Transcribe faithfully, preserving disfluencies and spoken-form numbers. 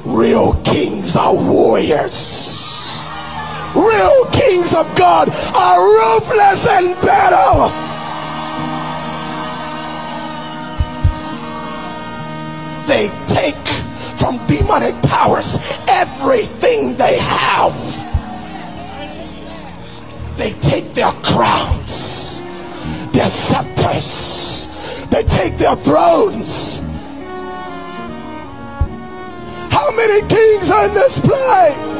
Real kings are warriors. Real kings of God are ruthless in battle. They take from demonic powers everything they have. They take their crowns, their scepters, they take their thrones. How many kings are in this place?